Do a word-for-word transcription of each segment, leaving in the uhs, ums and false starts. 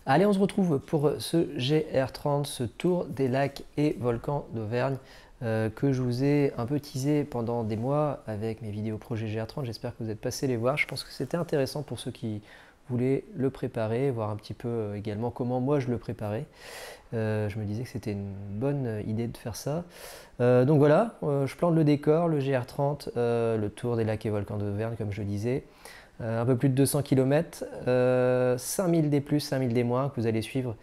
Allez, on se retrouve pour ce G R trente, ce tour des lacs et volcans d'Auvergne euh, que je vous ai un peu teasé pendant des mois avec mes vidéos projet G R trente. J'espère que vous êtes passés les voir. Je pense que c'était intéressant pour ceux qui voulaient le préparer, voir un petit peu également comment moi je le préparais. Euh, je me disais que c'était une bonne idée de faire ça. Euh, donc voilà, euh, je plante le décor, le G R trente, euh, le tour des lacs et volcans d'Auvergne comme je le disais. Euh, un peu plus de deux cents kilomètres, euh, cinq mille D plus, cinq mille D moins que vous allez suivre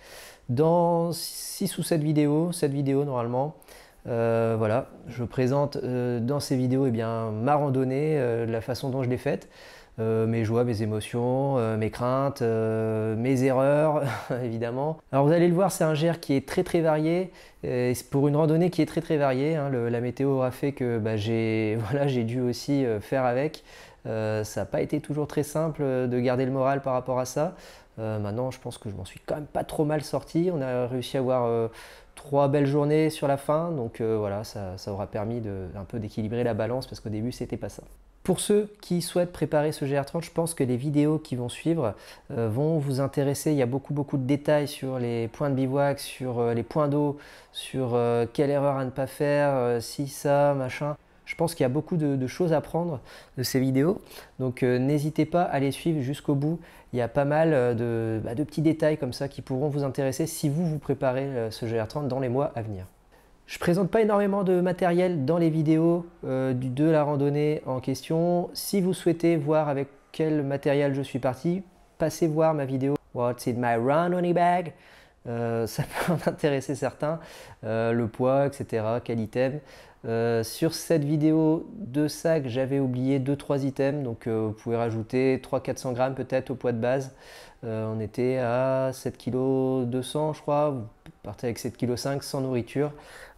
dans six ou sept vidéos, sept vidéos normalement. Euh, voilà, je présente euh, dans ces vidéos eh bien, ma randonnée, euh, la façon dont je l'ai faite, euh, mes joies, mes émotions, euh, mes craintes, euh, mes erreurs évidemment. Alors vous allez le voir, c'est un G R qui est très très varié, et pour une randonnée qui est très très variée, hein, le, la météo aura fait que bah, j'ai voilà, j'ai dû aussi euh, faire avec. Euh, ça n'a pas été toujours très simple de garder le moral par rapport à ça. Euh, maintenant, je pense que je m'en suis quand même pas trop mal sorti. On a réussi à avoir euh, trois belles journées sur la fin, donc euh, voilà, ça, ça aura permis de, un peu d'équilibrer la balance parce qu'au début, c'était pas ça. Pour ceux qui souhaitent préparer ce G R trente, je pense que les vidéos qui vont suivre euh, vont vous intéresser. Il y a beaucoup beaucoup de détails sur les points de bivouac, sur euh, les points d'eau, sur euh, quelle erreur à ne pas faire, euh, si ça, machin. Je pense qu'il y a beaucoup de, de choses à prendre de ces vidéos, donc euh, n'hésitez pas à les suivre jusqu'au bout. Il y a pas mal de, bah, de petits détails comme ça qui pourront vous intéresser si vous vous préparez euh, ce G R trente dans les mois à venir. Je ne présente pas énormément de matériel dans les vidéos euh, de la randonnée en question. Si vous souhaitez voir avec quel matériel je suis parti, passez voir ma vidéo What's in my randonnée bag. Euh, ça peut en intéresser certains, euh, le poids, et cetera, quel item. Euh, sur cette vidéo de sac, j'avais oublié deux trois items, donc euh, vous pouvez rajouter trois cents à quatre cents grammes peut-être au poids de base. Euh, on était à sept virgule deux kilos je crois, vous partez avec sept virgule cinq kilos sans nourriture,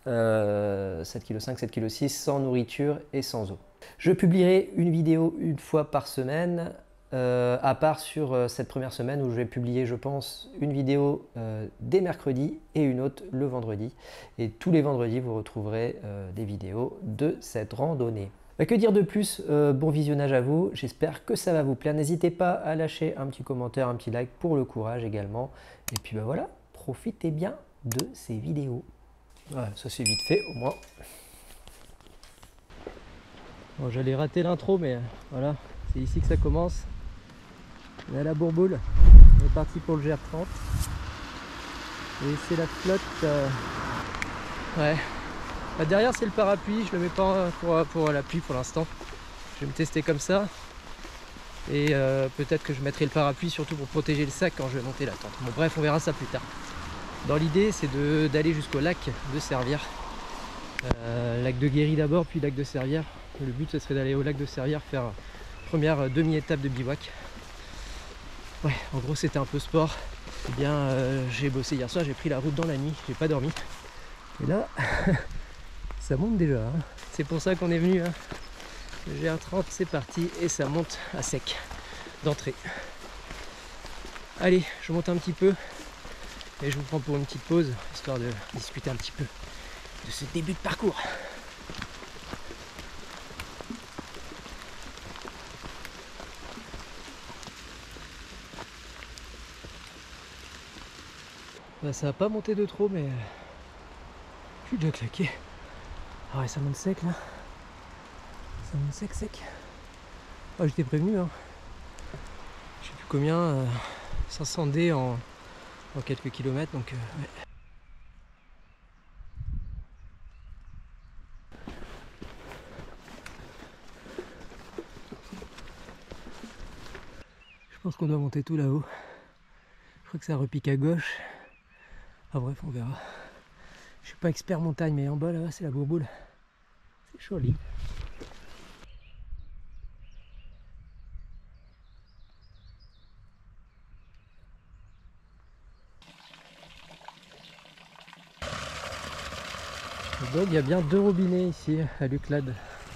euh, sept virgule cinq, sept virgule six sans nourriture et sans eau. Je publierai une vidéo une fois par semaine. Euh, à part sur euh, cette première semaine où je vais publier, je pense, une vidéo euh, dès mercredi et une autre le vendredi. Et tous les vendredis, vous retrouverez euh, des vidéos de cette randonnée. Bah, que dire de plus, euh, bon visionnage à vous, j'espère que ça va vous plaire. N'hésitez pas à lâcher un petit commentaire, un petit like pour le courage également. Et puis bah voilà, profitez bien de ces vidéos. Voilà, ça c'est vite fait au moins. Bon, j'allais rater l'intro, mais voilà, c'est ici que ça commence. On est à la Bourboule, on est parti pour le G R trente et c'est la flotte. Euh... Ouais, bah, derrière c'est le parapluie, je le mets pas pour, pour la pluie pour l'instant. Je vais me tester comme ça et euh, peut-être que je mettrai le parapluie surtout pour protéger le sac quand je vais monter la tente. Bon bref, on verra ça plus tard. Dans l'idée c'est d'aller jusqu'au lac de Servières, euh, lac de Guéry d'abord puis lac de Servières. Le but ce serait d'aller au lac de Servières faire première demi-étape de bivouac. Ouais, en gros c'était un peu sport. Eh bien, euh, j'ai bossé hier soir, j'ai pris la route dans la nuit, j'ai pas dormi. Et là, ça monte déjà. Hein. C'est pour ça qu'on est venu. Hein. Le G R trente, c'est parti et ça monte à sec d'entrée. Allez, je monte un petit peu et je vous prends pour une petite pause, histoire de discuter un petit peu de ce début de parcours. Bah, ça va pas monter de trop, mais je suis déjà claqué. Ah ouais, ça monte sec là. Ça monte sec, sec. Ah, j'étais prévenu. Hein. Je sais plus combien, euh, cinq cents D en, en quelques kilomètres, donc euh, ouais. Je pense qu'on doit monter tout là-haut. Je crois que ça repique à gauche. Ah bref, on verra. Je suis pas expert montagne, mais en bas là-bas c'est la Bourboule. C'est joli. Donc il y a bien deux robinets ici à Luclade.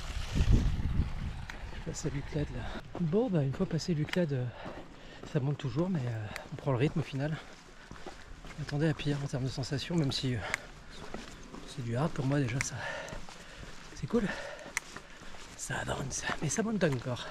Je passe à Luclade là. Bon bah une fois passé Luclade, euh, ça monte toujours, mais euh, on prend le rythme au final. Je m'attendais à pire en termes de sensations, même si euh, c'est du hard pour moi déjà, ça c'est cool. Ça avance, mais ça monte encore.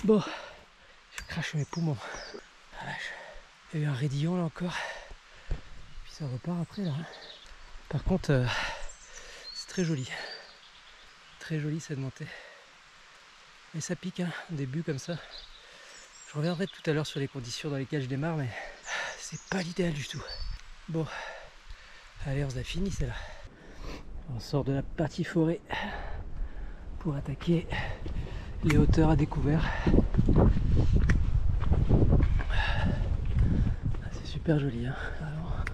Bon, je crache mes poumons. Ah, il y a eu un raidillon là encore. Puis ça repart après là. Par contre, euh, c'est très joli. Très joli cette montée. Mais ça pique, hein, au début comme ça. Je reviendrai tout à l'heure sur les conditions dans lesquelles je démarre, mais c'est pas l'idéal du tout. Bon, allez, on a fini celle-là. On sort de la partie forêt pour attaquer les hauteurs à découvert. C'est super joli, hein. Alors...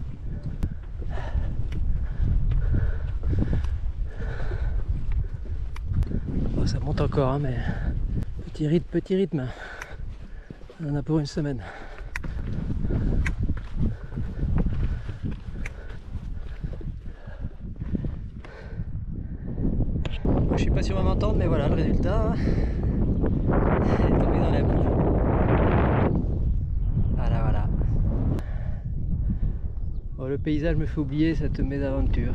bon, ça monte encore, hein, mais petit rythme, petit rythme. On en a pour une semaine. Bon, je sais pas si on va m'entendre, mais voilà le résultat. Elle est tombée dans la boue. Voilà, voilà. Bon, le paysage me fait oublier cette mésaventure.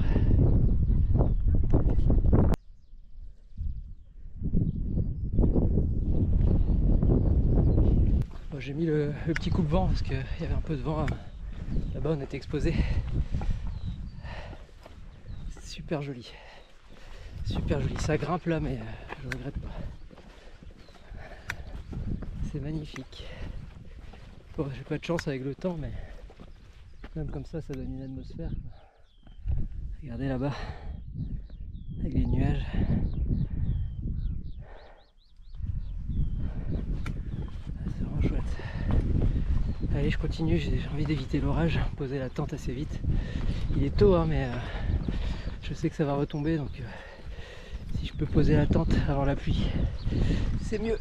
Bon, j'ai mis le, le petit coupe-vent parce qu'il y avait un peu de vent. Là-bas, on était exposé. C'est super joli. Super joli. Ça grimpe là, mais je regrette pas. C'est magnifique. Bon, j'ai pas de chance avec le temps, mais même comme ça, ça donne une atmosphère. Regardez là-bas, avec les nuages. C'est vraiment chouette. Allez, je continue, j'ai envie d'éviter l'orage, poser la tente assez vite. Il est tôt, hein, mais euh, je sais que ça va retomber, donc euh, si je peux poser la tente avant la pluie, c'est mieux.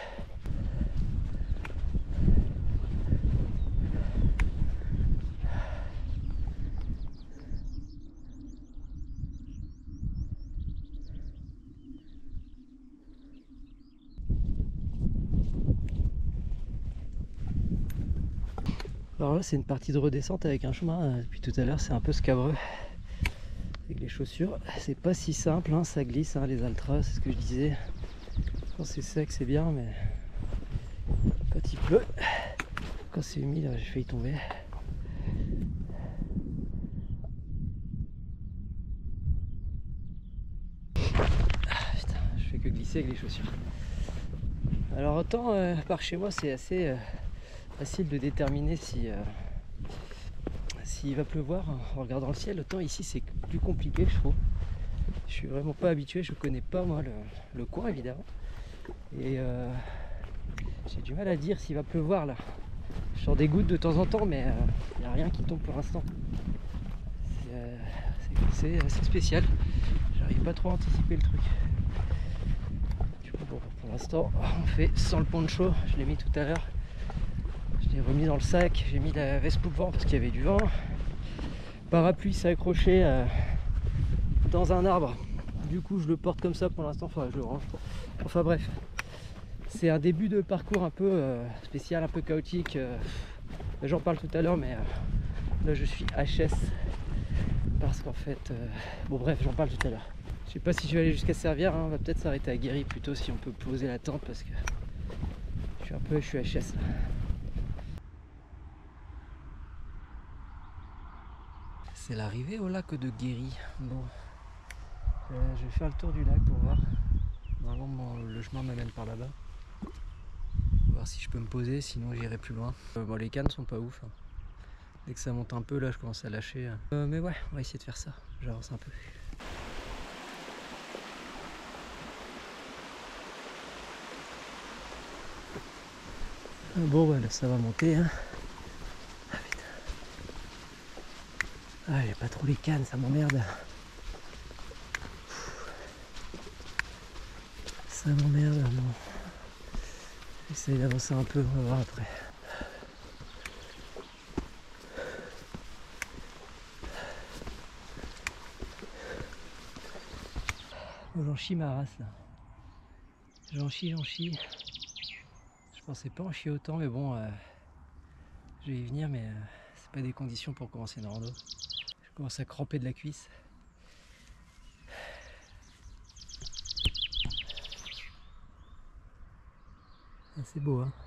Alors là, c'est une partie de redescente avec un chemin. Depuis tout à l'heure, c'est un peu scabreux avec les chaussures. C'est pas si simple, hein, ça glisse, hein, les Altras, c'est ce que je disais. Quand c'est sec, c'est bien, mais quand il pleut, quand c'est humide, j'ai failli tomber. Ah, putain, je fais que glisser avec les chaussures. Alors autant euh, par chez moi, c'est assez euh, facile de déterminer si euh, s'il va pleuvoir en regardant le ciel. Autant ici, c'est plus compliqué, je trouve. Je suis vraiment pas habitué, je connais pas moi le, le coin évidemment. Et euh, j'ai du mal à dire s'il va pleuvoir là. Je sors des gouttes de temps en temps, mais il euh, n'y a rien qui tombe pour l'instant. C'est euh, assez spécial. J'arrive pas trop à anticiper le truc. Du coup, bon, pour l'instant, on fait sans le poncho. Je l'ai mis tout à l'heure. Je l'ai remis dans le sac. J'ai mis la veste coupe-vent parce qu'il y avait du vent. Parapluie s'est accroché euh, dans un arbre. Du coup, je le porte comme ça pour l'instant. Enfin, je le range. Enfin bref. C'est un début de parcours un peu euh, spécial, un peu chaotique. Euh, J'en parle tout à l'heure, mais euh, là je suis H S parce qu'en fait, euh, bon bref, j'en parle tout à l'heure. Je sais pas si je vais aller jusqu'à Servières, hein, on va peut-être s'arrêter à Guéry plutôt si on peut poser la tente parce que je suis un peu, je suis H S. C'est l'arrivée au lac de Guéry. Bon, euh, je vais faire le tour du lac pour voir. Normalement, mon, le chemin m'amène par là-bas. Voir si je peux me poser, sinon j'irai plus loin. Euh, bon, les cannes sont pas ouf. Hein. Dès que ça monte un peu, là, je commence à lâcher. Euh, mais ouais, on va essayer de faire ça. J'avance un peu. Bon, bah là, ça va monter. Hein. Ah putain. Ah, j'ai pas trop les cannes, ça m'emmerde. Ça m'emmerde, non. J'essaye d'avancer un peu, on va voir après. Oh, j'en chie ma race là. J'en chie, j'en chie. Je pensais pas en chier autant, mais bon, euh, je vais y venir, mais euh, c'est pas des conditions pour commencer une rando. Je commence à cramper de la cuisse. Ah, c'est beau, hein.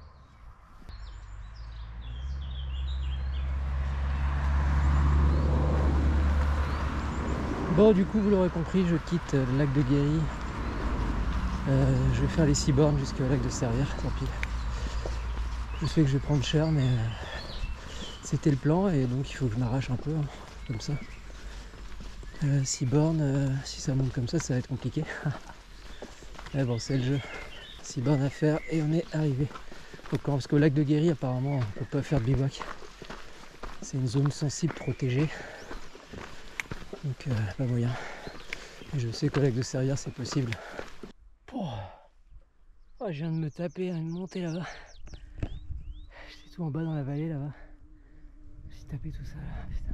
Bon, du coup, vous l'aurez compris, je quitte le lac de Guéry. Euh, je vais faire les six bornes jusqu'au lac de Servières, tant pis. Je sais que je vais prendre cher, mais euh, c'était le plan et donc il faut que je m'arrache un peu, hein, comme ça. Euh, six bornes, euh, si ça monte comme ça, ça va être compliqué. Mais bon, c'est le jeu. six bornes à faire et on est arrivé. Donc, parce qu'au lac de Guéry, apparemment, on ne peut pas faire de bivouac. C'est une zone sensible protégée. Donc, euh, pas moyen. Et je sais qu'au lac de Servières, c'est possible. Oh, oh, je viens de me taper une montée là-bas. J'étais tout en bas dans la vallée là-bas. J'ai tapé tout ça là, putain.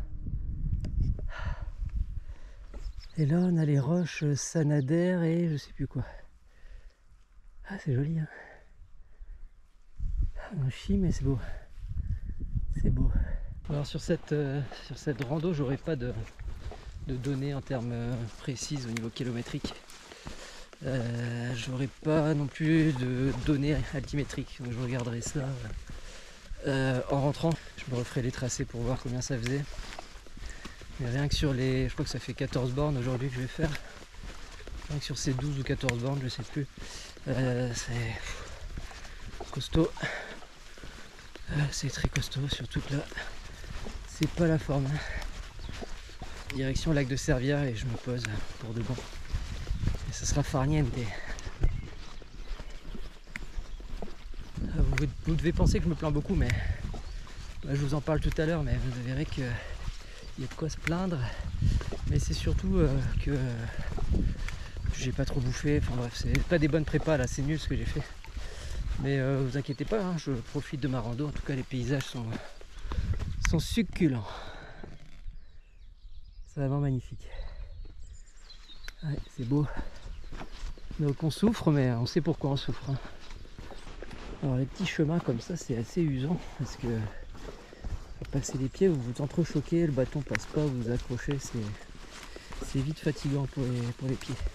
Et là, on a les roches Sanadaire et je sais plus quoi. Ah, c'est joli, hein. On chie, mais c'est beau. C'est beau. Alors sur cette, euh, sur cette rando, j'aurai pas de, de données en termes euh, précises au niveau kilométrique. Euh, j'aurai pas non plus de données altimétriques. Donc je regarderai ça euh, en rentrant. Je me referai les tracés pour voir combien ça faisait. Mais rien que sur les... Je crois que ça fait quatorze bornes aujourd'hui que je vais faire. Rien que sur ces douze ou quatorze bornes, je sais plus. Euh, c'est costaud. Euh, c'est très costaud, surtout que là, c'est pas la forme. Direction lac de Servières et je me pose pour de bon. Et ça sera farniente. Vous, vous devez penser que je me plains beaucoup, mais je vous en parle tout à l'heure, mais vous verrez qu'il y a de quoi se plaindre. Mais c'est surtout euh, que euh, j'ai pas trop bouffé. Enfin bref, c'est pas des bonnes prépas là, c'est nul ce que j'ai fait. Mais euh, vous inquiétez pas, hein, je profite de ma rando. En tout cas, les paysages sont, sont succulents. C'est vraiment magnifique. Ouais, c'est beau. Donc on souffre, mais on sait pourquoi on souffre. Hein. Alors les petits chemins comme ça, c'est assez usant parce que faut passer les pieds, vous vous entrechoquez, le bâton passe pas, vous vous accrochez, c'est vite fatigant pour les, pour les pieds.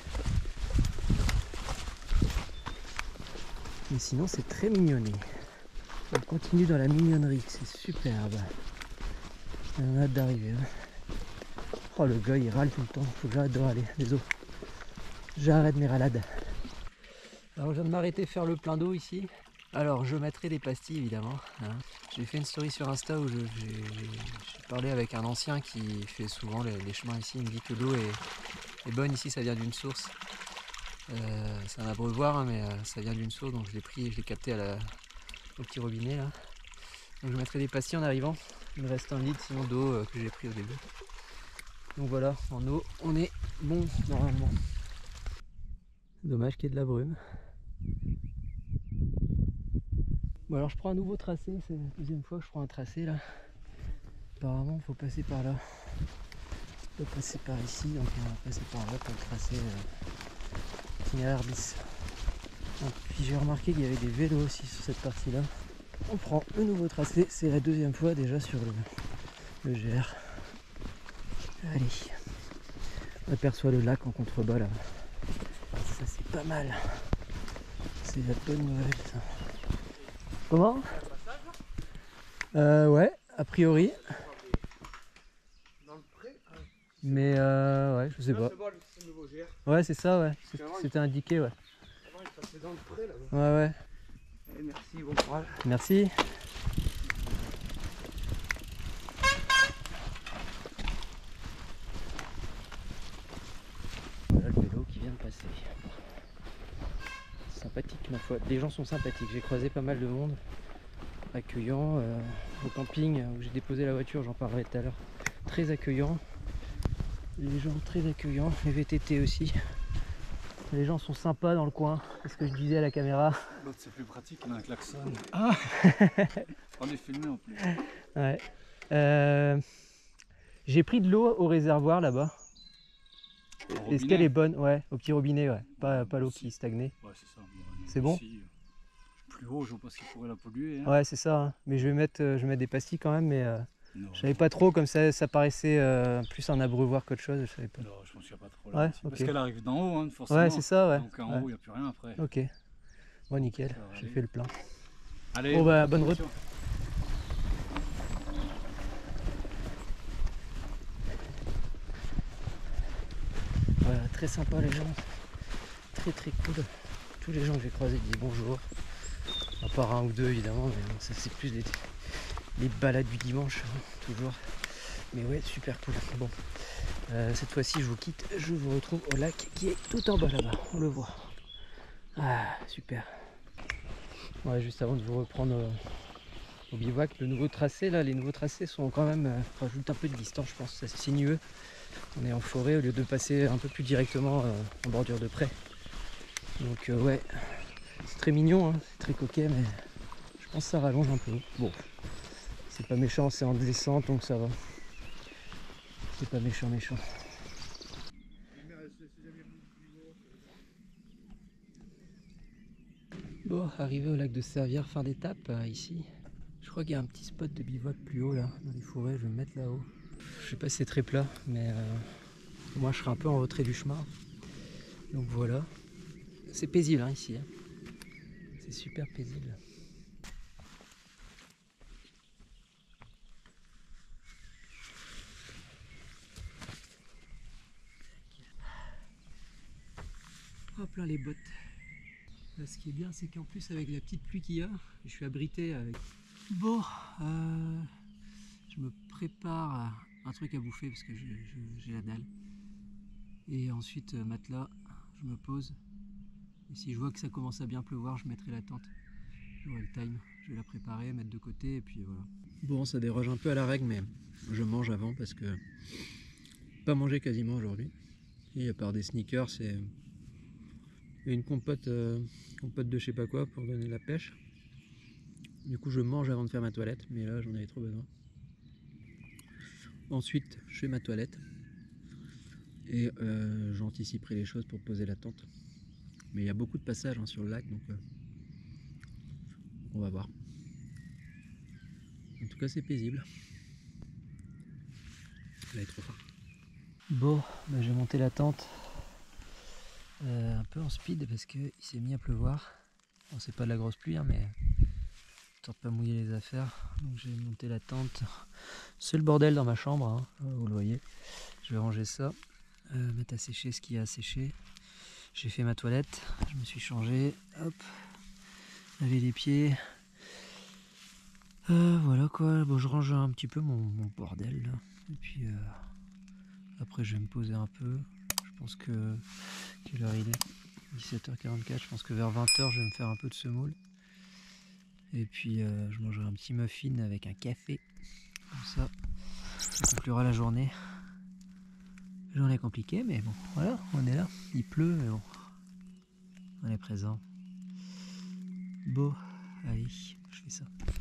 Mais sinon c'est très mignonné. On continue dans la mignonnerie, c'est superbe. On a hâte d'arriver. Hein. Oh le gars il râle tout le temps, faut que j'arrête de râler, désolé. J'arrête mes râlades. Alors je viens de m'arrêter faire le plein d'eau ici. Alors je mettrai des pastilles évidemment. Hein. J'ai fait une story sur Insta où j'ai parlé avec un ancien qui fait souvent les, les chemins ici. Il me dit que l'eau est, est bonne ici, ça vient d'une source. Euh, c'est un abreuvoir hein, mais euh, ça vient d'une source donc je l'ai pris et je l'ai capté à la, au petit robinet là. Donc je mettrai des pastilles en arrivant. Il me reste un litre sinon d'eau euh, que j'ai pris au début. Donc voilà, en eau on est bon normalement. Dommage qu'il y ait de la brume. Bon alors je prends un nouveau tracé, c'est la deuxième fois que je prends un tracé là. Apparemment il faut passer par là. Il faut passer par ici, donc on va passer par là pour le tracé euh, itinéraire dix. Donc, puis j'ai remarqué qu'il y avait des vélos aussi sur cette partie là. On prend le nouveau tracé, c'est la deuxième fois déjà sur le, le G R. Allez, on aperçoit le lac en contrebas là. Ça c'est pas mal. C'est la bonne nouvelle ça. Comment? Euh ouais, a priori. Dans le pré, mais euh ouais, je sais pas. Ouais, c'est ça, ouais. C'était indiqué, ouais. Avant, il passait dans le pré là-bas. Ouais, ouais. Et merci, bon courage. Merci. Voilà le vélo qui vient de passer. Sympathique ma foi. Les gens sont sympathiques. J'ai croisé pas mal de monde accueillant euh, au camping où j'ai déposé la voiture, j'en parlerai tout à l'heure. Très accueillant. Les gens très accueillants, les V T T aussi. Les gens sont sympas dans le coin, c'est ce que je disais à la caméra. L'autre c'est plus pratique, il a un klaxon. Ah on est filmé en plus. Ouais. Euh, j'ai pris de l'eau au réservoir là-bas. Est-ce qu'elle est bonne? Ouais, au petit robinet, ouais. Pas, pas l'eau qui stagnait. Ouais, c'est ça. C'est bon? Plus haut, je vois pas ce qu'il pourrait la polluer. Hein. Ouais, c'est ça. Hein. Mais je vais mettre, je vais mettre des pastilles quand même, mais euh, je savais pas trop, comme ça, ça paraissait euh, plus un abreuvoir qu'autre chose. Je savais pas. Non, je pense qu'il n'y a pas trop là. Ouais, okay. Parce qu'elle arrive d'en haut, hein, forcément. Ouais, c'est ça, ouais. Donc en ouais. haut, il n'y a plus rien après. Ok. Bon, nickel, j'ai fait le plein. Allez, bon bah bonne route. Voilà, très sympa les gens, très très cool. Tous les gens que j'ai croisés disent bonjour, à part un ou deux évidemment, mais bon, ça c'est plus les, les balades du dimanche, hein, toujours. Mais ouais, super cool. Bon, euh, cette fois-ci je vous quitte, je vous retrouve au lac qui est tout en bas là-bas, on le voit. Ah, super. Ouais, juste avant de vous reprendre euh, au bivouac, le nouveau tracé là, les nouveaux tracés sont quand même, euh, rajoutent un peu de distance, je pense, c'est sinueux. On est en forêt au lieu de passer un peu plus directement euh, en bordure de pré. Donc euh, ouais, c'est très mignon, hein, c'est très coquet, mais je pense que ça rallonge un peu. Bon, c'est pas méchant, c'est en descente, donc ça va. C'est pas méchant, méchant. Bon, arrivé au lac de Servières, fin d'étape, euh, ici. Je crois qu'il y a un petit spot de bivouac plus haut, là, dans les forêts, je vais me mettre là-haut. Je sais pas si c'est très plat, mais euh, moi je serai un peu en retrait du chemin. Donc voilà. C'est paisible, hein, ici. Hein. C'est super paisible. Hop là les bottes. Là, ce qui est bien, c'est qu'en plus avec la petite pluie qu'il y a, je suis abrité avec... Bon, euh, je me prépare un truc à bouffer parce que j'ai la dalle. Et ensuite, euh, matelas, je me pose. Et si je vois que ça commence à bien pleuvoir, je mettrai la tente. J'aurai le time, je vais la préparer, mettre de côté et puis voilà. Bon, ça déroge un peu à la règle, mais je mange avant parce que pas manger quasiment aujourd'hui. Et à part des sneakers, c'est une compote, euh, compote de je sais pas quoi pour donner la pêche. Du coup, je mange avant de faire ma toilette, mais là, j'en avais trop besoin. Ensuite, je fais ma toilette et euh, j'anticiperai les choses pour poser la tente. Mais il y a beaucoup de passages hein, sur le lac, donc euh, on va voir. En tout cas, c'est paisible. Là, il est trop fort. Bon, bah, j'ai monté la tente euh, un peu en speed parce qu'il s'est mis à pleuvoir. Bon, c'est pas de la grosse pluie, hein, mais histoire de pas mouiller les affaires. Donc j'ai monté la tente. C'est le bordel dans ma chambre, hein, vous le voyez. Je vais ranger ça, euh, mettre à sécher ce qui a à sécher. J'ai fait ma toilette, je me suis changé, hop, laver les pieds. Euh, voilà quoi, bon, je range un petit peu mon, mon bordel là. Et puis euh, après je vais me poser un peu. Je pense que quelle heure il est dix-sept heures quarante-quatre, je pense que vers vingt heures je vais me faire un peu de semoule. Et puis euh, je mangerai un petit muffin avec un café. Comme ça, ça conclura la journée. Journée compliquée, mais bon, voilà, on est là. Il pleut, mais bon, on est présent. Bon, allez, je fais ça.